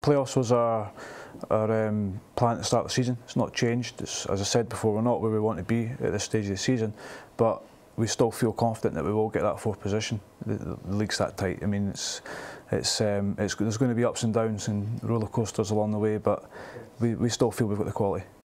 playoffs was our plan to start the season. It's not changed. As I said before, we're not where we want to be at this stage of the season, but we still feel confident that we will get that fourth position. The league's that tight. I mean, there's going to be ups and downs and roller coasters along the way, but we still feel we've got the quality.